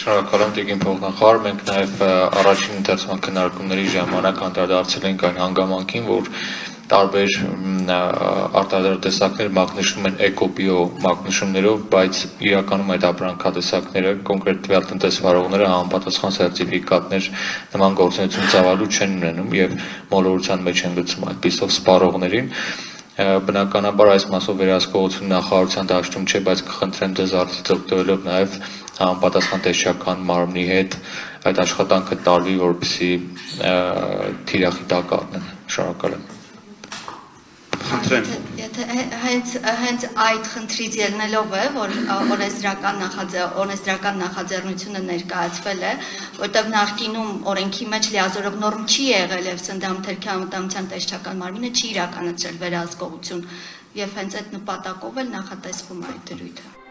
Շնորհակալ եմ Տիկին փոխնախարար, մենք նաև առաջին ընթերցման քննարկումների ժամանակ անդրադարձել ենք այն հանգամանքին, որ տարբեր արտադրյալ տեսակներ մակնշում են էկոբիո մակնշումներով, բայց իրականում այդ ապրանքատեսակները, կոնկրետ տվյալ տնտեսվարողները համապատասխան սերտիֆիկատներ նման գործունեություն ծավալու չեն ունենում եւ մոլորության մեջ են գցում այդպիսով սպառողներին։ Բնականաբար այս մասով վերահսկողություն նախարարության դաշտում չէ, բայց կխնդրեմ ձեզ արդյոք օգտվելով նաև համապատասխան տեսչական մարմնի հետ այդ աշխատանքը տարվի, որպեսզի թիրախի տակ առնեն։ Շնորհակալ եմ։ Խնդրեմ։ Հենց այդ խնդրից ելնելով է, որ օրենսդրական նախաձեռնությունը ներկայացվել է, որտեղ նախկինում օրենքի մեջ լիազորող նորմ չի եղել եւ սննդամթերքի անվտանգության տեսչական մարմինը չի իրականացրել վերահսկողություն եւ հենց այդ նպատակով էլ նախատեսվում է այդ դրույթը։